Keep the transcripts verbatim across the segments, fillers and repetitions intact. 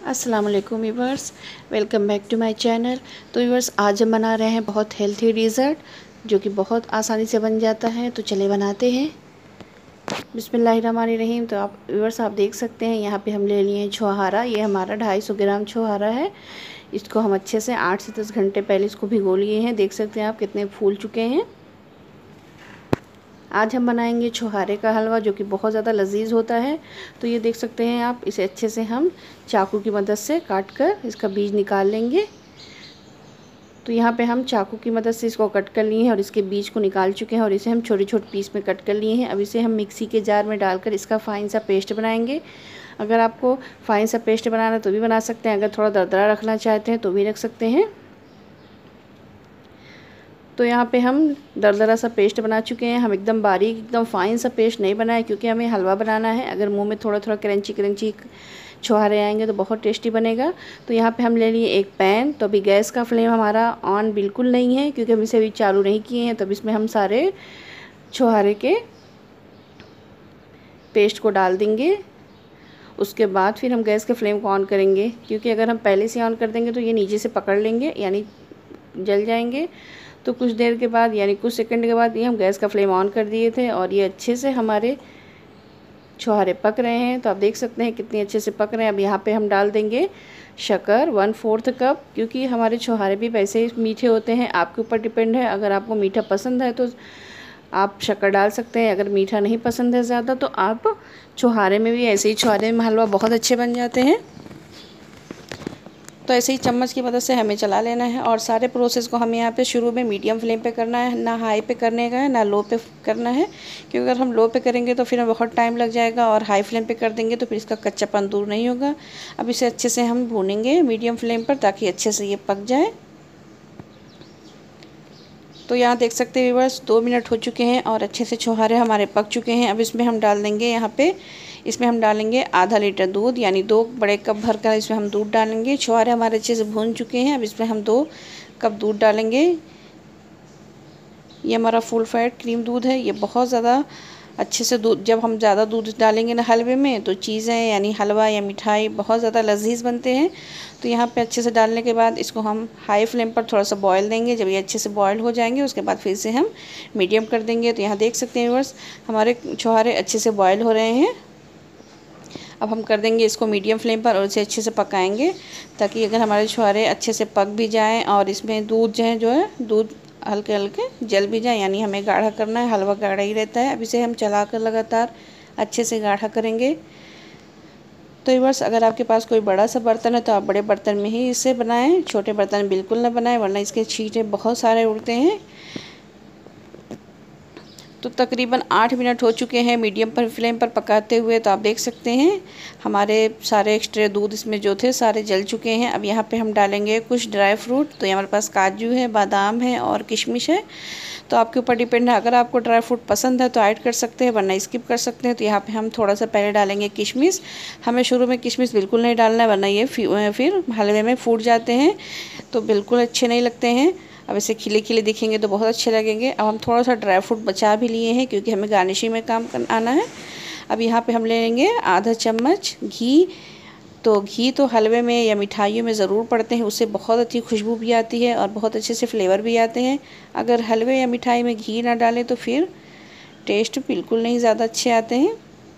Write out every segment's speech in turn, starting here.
अस्सलाम वालेकुम viewers, welcome back to my channel. तो व्यूअर्स, आज हम बना रहे हैं बहुत हेल्थी डिज़र्ट जो कि बहुत आसानी से बन जाता है। तो चले बनाते हैं। बिस्मिल्लाहिर्रहमानिर्रहीम। तो आप व्यूअर्स आप देख सकते हैं यहाँ पे हम ले लिए हैं छोहारा। ये हमारा ढाई सौ ग्राम छोहारा है। इसको हम अच्छे से आठ से दस घंटे पहले इसको भिगो लिए हैं। देख सकते हैं आप कितने फूल चुके हैं। आज हम बनाएंगे छोहारे का हलवा जो कि बहुत ज़्यादा लजीज होता है। तो ये देख सकते हैं आप, इसे अच्छे से हम चाकू की मदद से काट कर इसका बीज निकाल लेंगे। तो यहाँ पे हम चाकू की मदद से इसको कट कर लिए हैं और इसके बीज को निकाल चुके हैं और इसे हम छोटे छोटे पीस में कट कर लिए हैं। अब इसे हम मिक्सी के जार में डालकर इसका फाइन सा पेस्ट बनाएंगे। अगर आपको फाइन सा पेस्ट बनाना है तो भी बना सकते हैं, अगर थोड़ा दरदरा रखना चाहते हैं तो भी रख सकते हैं। तो यहाँ पे हम दरदरा सा पेस्ट बना चुके हैं। हम एकदम बारीक एकदम फाइन सा पेस्ट नहीं बनाए क्योंकि हमें हलवा बनाना है। अगर मुंह में थोड़ा थोड़ा क्रंची क्रंची छोहारे आएंगे तो बहुत टेस्टी बनेगा। तो यहाँ पे हम ले लिए एक पैन। तो अभी गैस का फ्लेम हमारा ऑन बिल्कुल नहीं है क्योंकि हम इसे अभी चालू नहीं किए हैं। तो अब इसमें हम सारे छोहारे के पेस्ट को डाल देंगे। उसके बाद फिर हम गैस के फ्लेम को ऑन करेंगे क्योंकि अगर हम पहले से ऑन कर देंगे तो ये नीचे से पकड़ लेंगे यानी जल जाएंगे। तो कुछ देर के बाद यानी कुछ सेकंड के बाद ये हम गैस का फ्लेम ऑन कर दिए थे और ये अच्छे से हमारे छोहारे पक रहे हैं। तो आप देख सकते हैं कितने अच्छे से पक रहे हैं। अब यहाँ पे हम डाल देंगे शक्कर वन फोर्थ कप, क्योंकि हमारे छोहारे भी वैसे ही मीठे होते हैं। आपके ऊपर डिपेंड है, अगर आपको मीठा पसंद है तो आप शक्कर डाल सकते हैं। अगर मीठा नहीं पसंद है ज़्यादा तो आप छोहारे में भी ऐसे ही छोहारे में हलवा बहुत अच्छे बन जाते हैं। तो ऐसे ही चम्मच की मदद से हमें चला लेना है और सारे प्रोसेस को हमें यहाँ पे शुरू में मीडियम फ्लेम पे करना है, ना हाई पे करने का है ना लो पे करना है। क्योंकि अगर हम लो पे करेंगे तो फिर बहुत टाइम लग जाएगा और हाई फ्लेम पे कर देंगे तो फिर इसका कच्चापन दूर नहीं होगा। अब इसे अच्छे से हम भूनेंगे मीडियम फ्लेम पर ताकि अच्छे से ये पक जाए। तो यहाँ देख सकते हैं व्यूअर्स, दो मिनट हो चुके हैं और अच्छे से छोहारे हमारे पक चुके हैं। अब इसमें हम डाल देंगे यहाँ पे इसमें हम डालेंगे आधा लीटर दूध, यानी दो बड़े कप भर कर इसमें हम दूध डालेंगे। छोहारे हमारे अच्छे से भून चुके हैं। अब इसमें हम दो कप दूध डालेंगे। ये हमारा फुल फैट क्रीम दूध है। ये बहुत ज़्यादा अच्छे से दूध, जब हम ज़्यादा दूध डालेंगे ना हलवे में तो चीज़ें यानी हलवा या मिठाई बहुत ज़्यादा लजीज बनते हैं। तो यहाँ पे अच्छे से डालने के बाद इसको हम हाई फ्लेम पर थोड़ा सा बॉयल देंगे। जब ये अच्छे से बॉयल हो जाएंगे उसके बाद फिर से हम मीडियम कर देंगे। तो यहाँ देख सकते हैं व्यूअर्स, हमारे छोहारे अच्छे से बॉयल हो रहे हैं। अब हम कर देंगे इसको मीडियम फ्लेम पर और इसे अच्छे से पकाएंगे ताकि अगर हमारे छोहारे अच्छे से पक भी जाएं और इसमें दूध जो है जो है दूध हल्के हल्के जल भी जाए, यानी हमें गाढ़ा करना है। हलवा गाढ़ा ही रहता है। अब इसे हम चलाकर लगातार अच्छे से गाढ़ा करेंगे। तो व्यूअर्स, अगर आपके पास कोई बड़ा सा बर्तन है तो आप बड़े बर्तन में ही इसे बनाएं, छोटे बर्तन में बिल्कुल ना बनाएं वरना इसके छींटे बहुत सारे उड़ते हैं। तो तकरीबन आठ मिनट हो चुके हैं मीडियम पर फ्लेम पर पकाते हुए। तो आप देख सकते हैं हमारे सारे एक्स्ट्रा दूध इसमें जो थे सारे जल चुके हैं। अब यहाँ पे हम डालेंगे कुछ ड्राई फ्रूट। तो हमारे पास काजू है, बादाम है और किशमिश है। तो आपके ऊपर डिपेंड है, अगर आपको ड्राई फ्रूट पसंद है तो ऐड कर सकते हैं वरना स्किप कर सकते हैं। तो यहाँ पे हम थोड़ा सा पहले डालेंगे किशमिश। हमें शुरू में किशमिश बिल्कुल नहीं डालना है वरना ये फिर हलवे में फूट जाते हैं तो बिल्कुल अच्छे नहीं लगते हैं। अब इसे खिले खिले दिखेंगे तो बहुत अच्छे लगेंगे। अब हम थोड़ा सा ड्राई फ्रूट बचा भी लिए हैं क्योंकि हमें गार्निशिंग में काम कर आना है। अब यहाँ पे हम ले लेंगे आधा चम्मच घी। तो घी तो हलवे में या मिठाइयों में ज़रूर पड़ते हैं, उससे बहुत अच्छी खुशबू भी आती है और बहुत अच्छे से फ्लेवर भी आते हैं। अगर हलवे या मिठाई में घी ना डालें तो फिर टेस्ट बिल्कुल नहीं ज़्यादा अच्छे आते हैं।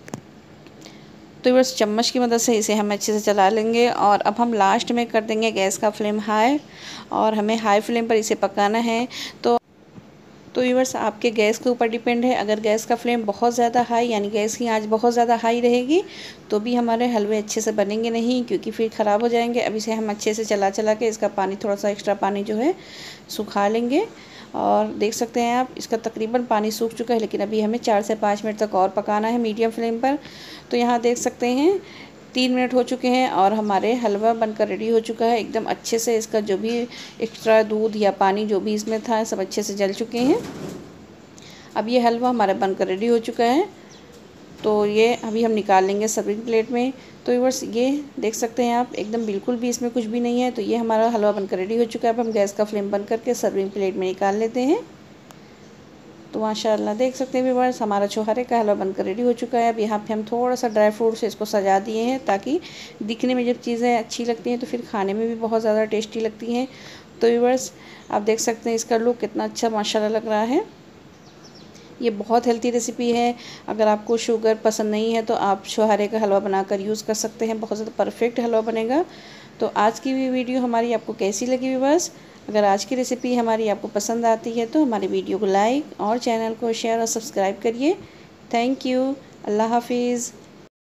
तो बस चम्मच की मदद से इसे हम अच्छे से चला लेंगे और अब हम लास्ट में कर देंगे गैस का फ्लेम हाई और हमें हाई फ्लेम पर इसे पकाना है। तो तो व्यूअर्स, आपके गैस के ऊपर डिपेंड है। अगर गैस का फ्लेम बहुत ज़्यादा हाई यानी गैस की आंच बहुत ज़्यादा हाई रहेगी तो भी हमारे हलवे अच्छे से बनेंगे नहीं क्योंकि फिर ख़राब हो जाएंगे। अब इसे हम अच्छे से चला चला के इसका पानी थोड़ा सा एक्स्ट्रा पानी जो है सुखा लेंगे। और देख सकते हैं आप, इसका तकरीबन पानी सूख चुका है लेकिन अभी हमें चार से पाँच मिनट तक और पकाना है मीडियम फ्लेम पर। तो यहाँ देख सकते हैं तीन मिनट हो चुके हैं और हमारे हलवा बनकर रेडी हो चुका है। एकदम अच्छे से इसका जो भी एक्स्ट्रा दूध या पानी जो भी इसमें था सब अच्छे से जल चुके हैं। अब ये हलवा हमारा बनकर रेडी हो चुका है। तो ये अभी हम निकाल लेंगे सर्विंग प्लेट में। तो व्यूअर्स, ये देख सकते हैं आप, एकदम बिल्कुल भी इसमें कुछ भी नहीं है। तो ये हमारा हलवा बनकर रेडी हो चुका है। अब हम गैस का फ्लेम बंद करके सर्विंग प्लेट में निकाल लेते हैं। तो माशाल्लाह देख सकते हैं व्यूअर्स, हमारा छोहारे का हलवा बनकर रेडी हो चुका है। अब यहाँ पे हम थोड़ा सा ड्राई फ्रूट से इसको सजा दिए हैं, ताकि दिखने में जब चीज़ें अच्छी लगती हैं तो फिर खाने में भी बहुत ज़्यादा टेस्टी लगती हैं। तो व्यूअर्स आप देख सकते हैं इसका लुक कितना अच्छा माशाल्लाह लग रहा है। ये बहुत हेल्थी रेसिपी है। अगर आपको शुगर पसंद नहीं है तो आप छोहारे का हलवा बनाकर यूज़ कर सकते हैं, बहुत ज़्यादा परफेक्ट हलवा बनेगा। तो आज की भी वीडियो हमारी आपको कैसी लगी व्यूअर्स? अगर आज की रेसिपी हमारी आपको पसंद आती है तो हमारी वीडियो को लाइक और चैनल को शेयर और सब्सक्राइब करिए। Thank you. अल्लाह हाफिज़।